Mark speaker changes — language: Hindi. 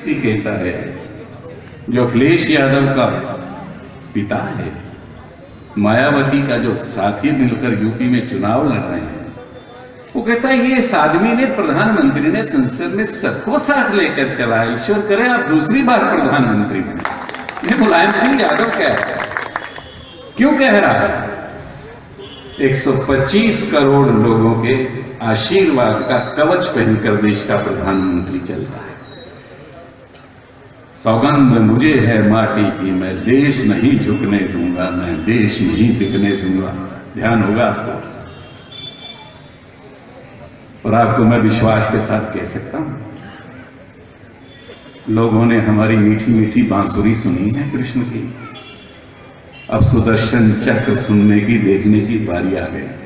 Speaker 1: व्यक्ति कहता है जो अखिलेश यादव का पिता है, मायावती का जो साथी मिलकर यूपी में चुनाव लड़ रहे हैं, वो कहता है ये इस आदमी ने, प्रधानमंत्री ने संसद में सबको साथ लेकर चला। ईश्वर करे आप दूसरी बार प्रधानमंत्री बने। ये मुलायम सिंह यादव क्यों कह रहा है? 125 करोड़ लोगों के आशीर्वाद का कवच पहनकर देश का प्रधानमंत्री चलता है। सौगंध मुझे है माटी की, मैं देश नहीं झुकने दूंगा, मैं देश नहीं बिकने दूंगा। ध्यान होगा आपको, और आपको मैं विश्वास के साथ कह सकता हूं, लोगों ने हमारी मीठी मीठी बांसुरी सुनी है कृष्ण की। अब सुदर्शन चक्र सुनने की, देखने की बारी आ गई।